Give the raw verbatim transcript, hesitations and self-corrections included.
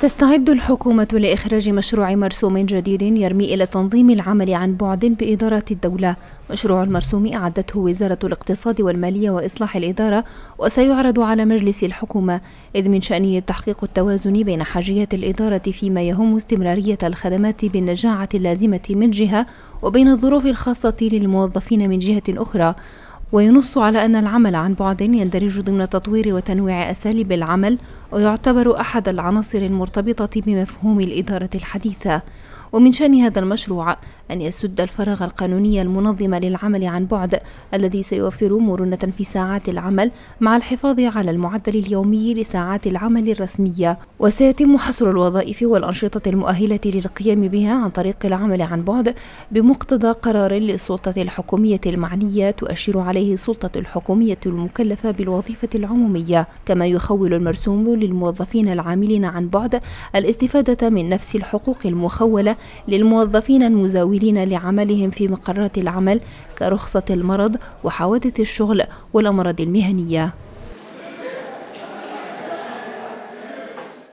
تستعد الحكومة لإخراج مشروع مرسوم جديد يرمي إلى تنظيم العمل عن بعد بإدارة الدولة. مشروع المرسوم أعدته وزارة الاقتصاد والمالية وإصلاح الإدارة، وسيعرض على مجلس الحكومة، إذ من شأنه تحقيق التوازن بين حاجيات الإدارة فيما يهم استمرارية الخدمات بالنجاعة اللازمة من جهة، وبين الظروف الخاصة للموظفين من جهة أخرى. وينص على أن العمل عن بعد يندرج ضمن تطوير وتنويع أساليب العمل، ويعتبر أحد العناصر المرتبطة بمفهوم الإدارة الحديثة. ومن شأن هذا المشروع أن يسد الفراغ القانوني المنظم للعمل عن بعد، الذي سيوفر مرونة في ساعات العمل مع الحفاظ على المعدل اليومي لساعات العمل الرسمية. وسيتم حصر الوظائف والأنشطة المؤهلة للقيام بها عن طريق العمل عن بعد بمقتضى قرار للسلطة الحكومية المعنية تؤشر عليه السلطة الحكومية المكلفة بالوظيفة العمومية. كما يخول المرسوم للموظفين العاملين عن بعد الاستفادة من نفس الحقوق المخولة للموظفين المزاولين لعملهم في مقرات العمل، كرخصة المرض وحوادث الشغل والأمراض المهنية.